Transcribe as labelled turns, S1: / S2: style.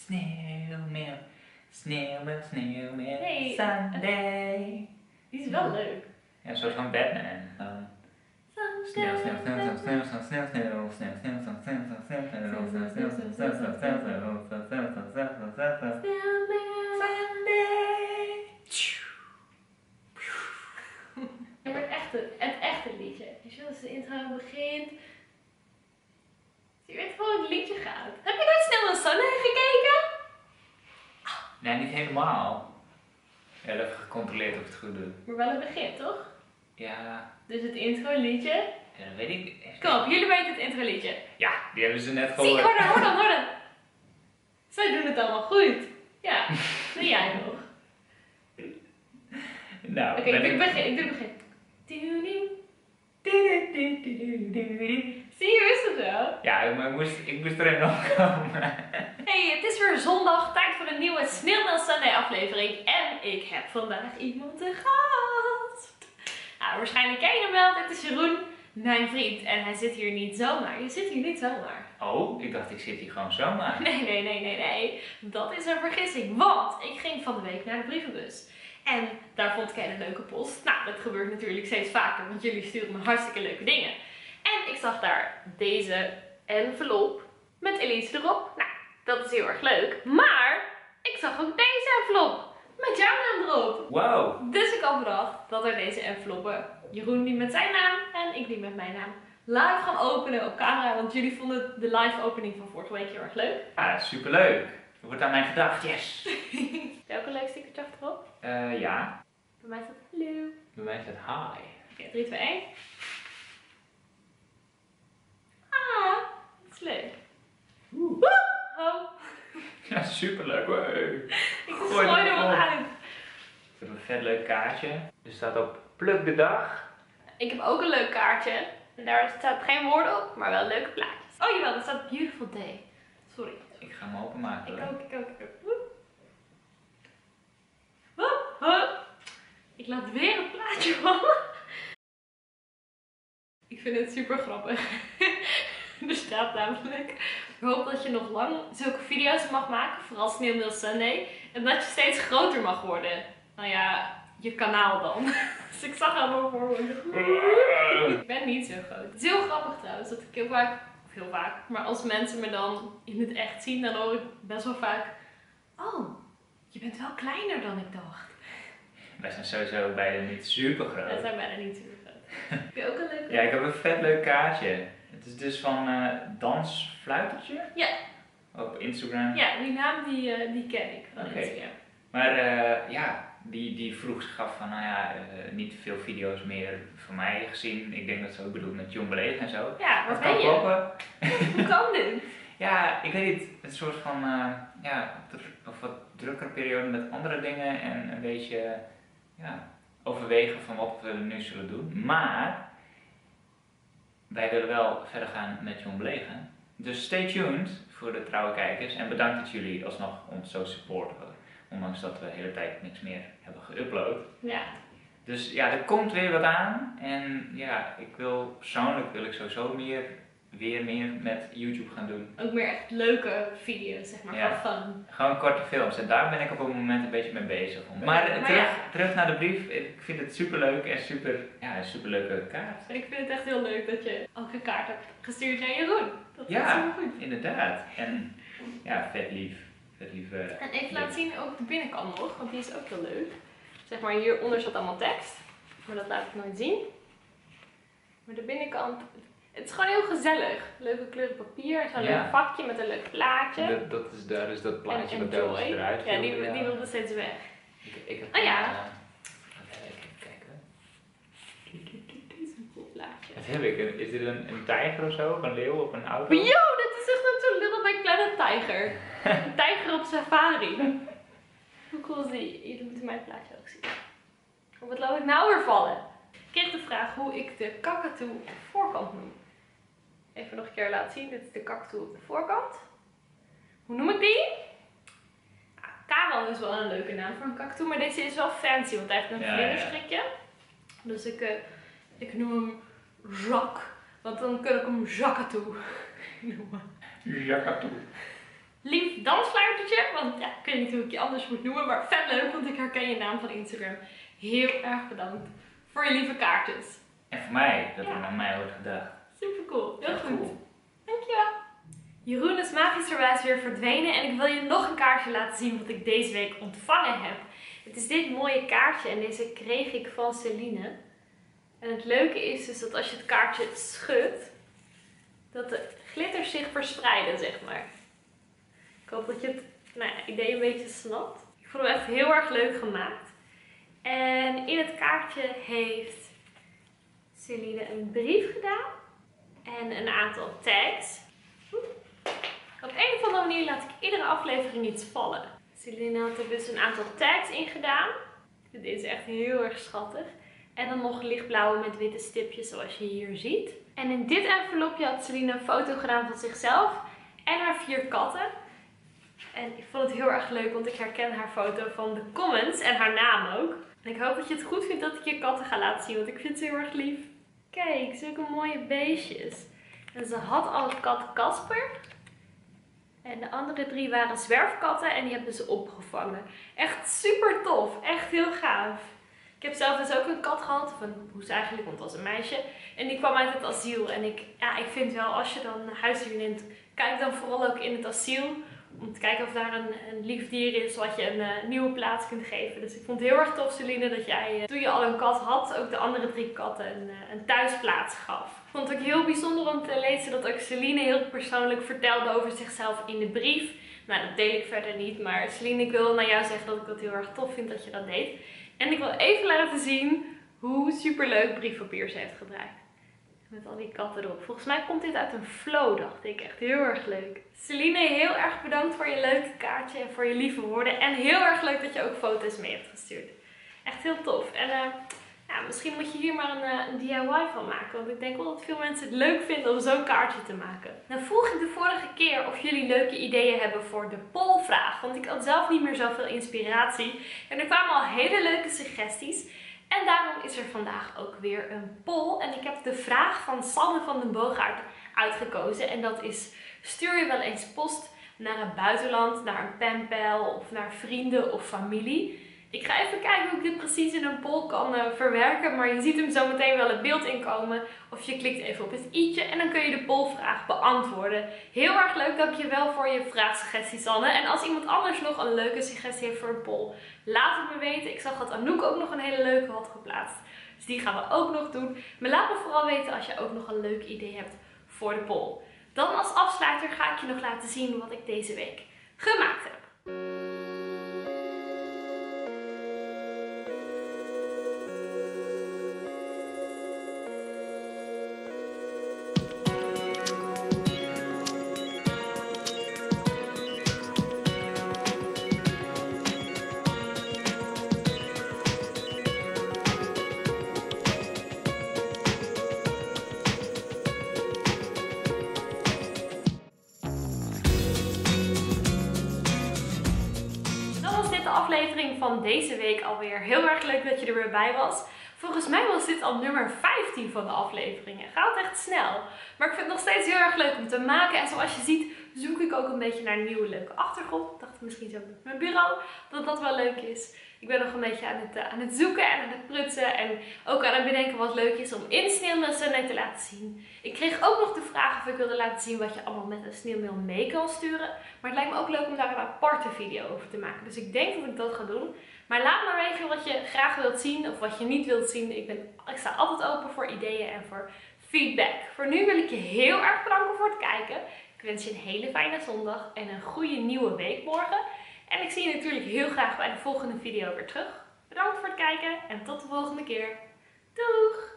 S1: Sneeuwmeel, sneeuwmeel, sneeuwmeel,
S2: Hey,
S1: Sunday.
S2: Die is wel leuk.
S1: Ja, een soort van Batman. Sneeuw, sneeuw, sneeuw, sneeuw, sneeuw, sneeuw, sneeuw, sneeuw, sneeuw, sneeuw, sneeuw, sneeuw, sneeuw, sneeuw, Sunday.
S2: Maar het echte liedje. Dus als de intro begint. Je weet gewoon hoe het liedje gaat. Heb je nooit Sneeuwmeel Sunday gekeken?
S1: Nee, niet helemaal. Ja, dat heb ik gecontroleerd of ik het goed doe.
S2: Maar wel het begin, toch?
S1: Ja,
S2: Dus het intro liedje.
S1: ja, dat weet ik.
S2: Kom op, jullie weten het intro liedje.
S1: Ja, die hebben ze net
S2: Zie,
S1: gehoord.
S2: hoor dan. Zij doen het allemaal goed. Ja, doe jij nog.
S1: Nou,
S2: Oké,
S1: ben
S2: ik doe het begin. Zie je, is het wel?
S1: Ja, maar ik moest er even opkomen.
S2: Hey, het is weer zondag, tijd voor een nieuwe Sneeuwmeel Sunday aflevering. En ik heb vandaag iemand te gast. Nou, waarschijnlijk ken je hem wel, dit is Jeroen, mijn vriend. En hij zit hier niet zomaar. Je zit hier niet zomaar.
S1: Oh, ik dacht ik zit hier gewoon zomaar.
S2: Nee. Dat is een vergissing. Want ik ging van de week naar de brievenbus. En daar vond ik een leuke post. Nou, dat gebeurt natuurlijk steeds vaker, want jullie sturen me hartstikke leuke dingen. En ik zag daar deze envelop met Elise erop. Nou, dat is heel erg leuk. Maar ik zag ook deze envelop met jouw naam erop.
S1: Wow.
S2: Dus ik had bedacht dat er deze enveloppen, Jeroen die met zijn naam en ik die met mijn naam, live gaan openen op camera. Want jullie vonden de live opening van vorige week heel erg leuk.
S1: Ja, superleuk. Er wordt aan mij gedacht, yes.
S2: Welke leuk stickertje achterop?
S1: Ja.
S2: Bij mij staat hallo.
S1: Bij mij staat hi.
S2: Oké, 3, 2, 1. Ah, dat is leuk.
S1: Oeh.
S2: Oh,
S1: Ja, superleuk. Hey.
S2: ik
S1: Gooi
S2: gooi
S1: er
S2: er wat
S1: op.
S2: uit.
S1: Ik heb een vet leuk kaartje. Er staat op pluk de dag.
S2: Ik heb ook een leuk kaartje. En daar staat geen woorden op, maar wel leuke plaatjes. Oh jawel, er staat beautiful day. Sorry.
S1: Ik ga hem openmaken.
S2: Ik
S1: hoor.
S2: ook. Woep. Woep, woep. Ik laat weer een plaatje vallen. Ik vind het super grappig. Er staat namelijk: ik hoop dat je nog lang zulke video's mag maken, vooral Sneeuwmeel Sunday. En dat je steeds groter mag worden. Nou ja, je kanaal dan. Dus ik zag hem voor me. Ik ben niet zo groot. Het is heel grappig trouwens, dat ik heel vaak, maar als mensen me dan in het echt zien, dan hoor ik best wel vaak: oh, je bent wel kleiner dan ik dacht.
S1: Wij zijn sowieso beide niet super
S2: Dat
S1: groot.
S2: zijn bijna niet super groot. Heb je ook een leuke?
S1: Ja, ik heb een vet leuk kaartje. Het is dus van Dansfluitertje.
S2: Ja.
S1: Op Instagram.
S2: Ja, die naam die ken ik van
S1: Oké.
S2: Instagram.
S1: Maar ja, die vroeg zich af van, nou ja, niet veel video's meer van mij gezien. Ik denk dat ze ook bedoelt met Jong Beleefd en zo.
S2: Ja, waar
S1: Dat
S2: ben
S1: kan
S2: je?
S1: kloppen.
S2: Hoe kan dit?
S1: Ja, ik weet niet. Een soort van, ja, of wat drukkere periode met andere dingen en een beetje, ja, overwegen van wat we nu zullen doen. Maar wij willen wel verder gaan met Jong Belegen. Dus stay tuned voor de trouwe kijkers en bedankt dat jullie alsnog ons zo supporten. Ondanks dat we de hele tijd niks meer hebben geüpload.
S2: Ja.
S1: Dus ja, er komt weer wat aan. En ja, persoonlijk wil ik sowieso weer meer met YouTube gaan doen.
S2: Ook meer echt leuke video's, zeg maar,
S1: Ja.
S2: van fun.
S1: Gewoon korte films en daar ben ik op het moment een beetje mee bezig. Maar terug naar de brief. Ik vind het super leuk en een super leuke kaart.
S2: En ik vind het echt heel leuk dat je ook een kaart hebt gestuurd naar Jeroen. Dat is
S1: Ja,
S2: super goed.
S1: inderdaad. En ja, vet lief.
S2: En even laten zien ook de binnenkant nog, want die is ook heel leuk. Zeg maar, hieronder staat allemaal tekst. Maar dat laat ik nooit zien. Maar de binnenkant, het is gewoon heel gezellig. Leuke kleuren papier, zo'n
S1: Ja.
S2: leuk vakje met een leuk plaatje.
S1: Dat is daar, dus dat plaatje
S2: En
S1: wat daar
S2: Joy.
S1: eruit
S2: Ja,
S1: viel,
S2: die wilde steeds weg.
S1: Ik heb
S2: Oh ja.
S1: even kijken.
S2: Dit is een cool plaatje.
S1: Wat heb ik? Is dit een tijger of zo? Of een leeuw op een auto?
S2: Yo, dit is echt een zo'n little big kleine tijger. Een tijger op safari. Hoe cool is die? Jullie moeten mijn plaatje ook zien. Oh, wat laat ik nou weer vallen? Ik kreeg de vraag hoe ik de kakatoe op de voorkant noem. Even nog een keer laten zien. Dit is de kakatoe op de voorkant. Hoe noem ik die? Ja, Karel is wel een leuke naam voor een kakatoe, maar deze is wel fancy, want hij heeft een
S1: Ja,
S2: vlinderstrikje. Dus ik noem hem Jacques, want dan kan ik hem Jacatoe noemen.
S1: Jakatoe.
S2: lief dansfluitertje. Want ja, ik weet niet hoe ik je anders moet noemen. Maar vet leuk, want ik herken je naam van Instagram. Heel erg bedankt voor je lieve kaartjes.
S1: En voor mij, dat er aan mij wordt gedacht.
S2: Super cool. Heel goed.
S1: Cool.
S2: Dankjewel. Jeroen is magischerwijs weer verdwenen. En ik wil je nog een kaartje laten zien wat ik deze week ontvangen heb. Het is dit mooie kaartje en deze kreeg ik van Celine. En het leuke is dus dat als je het kaartje schudt, dat de glitters zich verspreiden, zeg maar. Ik hoop dat je het idee een beetje snapt. Ik vond hem echt heel erg leuk gemaakt. En in het kaartje heeft Celine een brief gedaan. En een aantal tags. Op een of andere manier laat ik iedere aflevering iets vallen. Celine had er dus een aantal tags in gedaan. Dit is echt heel erg schattig. En dan nog lichtblauwe met witte stipjes zoals je hier ziet. En in dit envelopje had Celine een foto gedaan van zichzelf en haar 4 katten. En ik vond het heel erg leuk, want ik herken haar foto van de comments en haar naam ook. En ik hoop dat je het goed vindt dat ik je katten ga laten zien, want ik vind ze heel erg lief. Kijk, zulke mooie beestjes. En ze had al kat Casper. En de andere 3 waren zwerfkatten en die hebben ze opgevangen. Echt super tof. Echt heel gaaf. Ik heb zelf dus ook een kat gehad. Of een poes eigenlijk, want het was een meisje. En die kwam uit het asiel. En ik vind wel, als je dan een huisdier neemt, kijk dan vooral ook in het asiel. Om te kijken of daar een lief dier is wat je een nieuwe plaats kunt geven. Dus ik vond het heel erg tof, Celine, dat jij toen je al een kat had, ook de andere 3 katten een thuisplaats gaf. Ik vond het ook heel bijzonder om te lezen dat ook Celine heel persoonlijk vertelde over zichzelf in de brief. Nou, dat deel ik verder niet, maar Celine, ik wil naar jou zeggen dat ik dat heel erg tof vind dat je dat deed. En ik wil even laten zien hoe superleuk briefpapier ze heeft gebruikt. Met al die katten erop. Volgens mij komt dit uit een flow, dacht ik. Echt heel erg leuk. Celine, heel erg bedankt voor je leuke kaartje en voor je lieve woorden. En heel erg leuk dat je ook foto's mee hebt gestuurd. Echt heel tof. En misschien moet je hier maar een DIY van maken. Want ik denk wel dat veel mensen het leuk vinden om zo'n kaartje te maken. Nou vroeg ik de vorige keer of jullie leuke ideeën hebben voor de polvraag. Want ik had zelf niet meer zoveel inspiratie. En er kwamen al hele leuke suggesties. En daarom is er vandaag ook weer een poll. En ik heb de vraag van Sanne van den Boogaard uitgekozen. En dat is, stuur je wel eens post naar het buitenland, naar een penpal of naar vrienden of familie? Ik ga even kijken hoe ik dit precies in een poll kan verwerken. Maar je ziet hem zo meteen wel het beeld inkomen. Of je klikt even op het i'tje en dan kun je de pollvraag beantwoorden. Heel erg leuk, dankjewel voor je vraagsuggestie, Sanne. En als iemand anders nog een leuke suggestie heeft voor een poll, laat het me weten. Ik zag dat Anouk ook nog een hele leuke had geplaatst. Dus die gaan we ook nog doen. Maar laat me vooral weten als je ook nog een leuk idee hebt voor de poll. Dan als afsluiter ga ik je nog laten zien wat ik deze week gemaakt heb. Aflevering van deze week alweer. Heel erg leuk dat je er weer bij was. Volgens mij was dit al nummer 15 van de afleveringen. Gaat echt snel. Maar ik vind het nog steeds heel erg leuk om te maken. En zoals je ziet zoek ik ook een beetje naar een nieuwe leuke achtergrond. Ik dacht misschien zo met mijn bureau dat dat wel leuk is. Ik ben nog een beetje aan het zoeken en aan het prutsen. En ook aan het bedenken wat leuk is om in Sneeuwmail Sunday te laten zien. Ik kreeg ook nog de vraag of ik wilde laten zien wat je allemaal met een Sneeuwmail mee kan sturen. Maar het lijkt me ook leuk om daar een aparte video over te maken. Dus ik denk dat ik dat ga doen. Maar laat maar weten wat je graag wilt zien of wat je niet wilt zien. Ik sta altijd open voor ideeën en voor feedback. Voor nu wil ik je heel erg bedanken voor het kijken. Ik wens je een hele fijne zondag en een goede nieuwe week morgen. En ik zie je natuurlijk heel graag bij de volgende video weer terug. Bedankt voor het kijken en tot de volgende keer. Doeg!